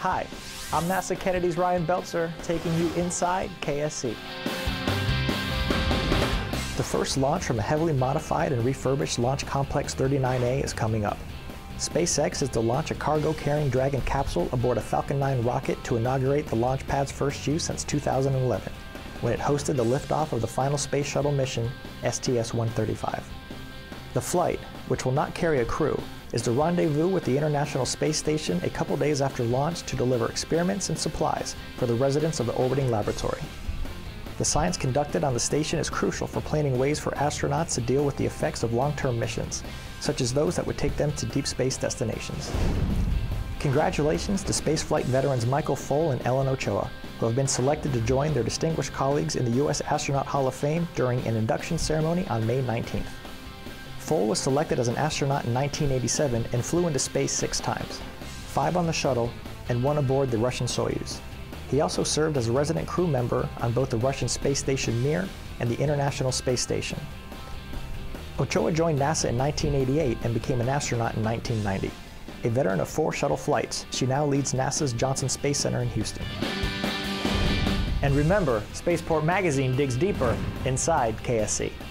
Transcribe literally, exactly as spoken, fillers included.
Hi, I'm NASA Kennedy's Ryan Belzer, taking you inside K S C. The first launch from a heavily modified and refurbished Launch Complex thirty-nine A is coming up. SpaceX is to launch a cargo-carrying Dragon capsule aboard a Falcon nine rocket to inaugurate the launch pad's first use since two thousand eleven, when it hosted the liftoff of the final Space Shuttle mission, S T S one thirty-five. The flight, which will not carry a crew, is to rendezvous with the International Space Station a couple days after launch to deliver experiments and supplies for the residents of the orbiting laboratory. The science conducted on the station is crucial for planning ways for astronauts to deal with the effects of long-term missions, such as those that would take them to deep space destinations. Congratulations to spaceflight veterans Michael Foale and Ellen Ochoa, who have been selected to join their distinguished colleagues in the U S Astronaut Hall of Fame during an induction ceremony on May nineteenth. Foale was selected as an astronaut in nineteen eighty-seven and flew into space six times, five on the shuttle and one aboard the Russian Soyuz. He also served as a resident crew member on both the Russian space station Mir and the International Space Station. Ochoa joined NASA in nineteen eighty-eight and became an astronaut in nineteen ninety. A veteran of four shuttle flights, she now leads NASA's Johnson Space Center in Houston. And remember, Spaceport Magazine digs deeper inside K S C.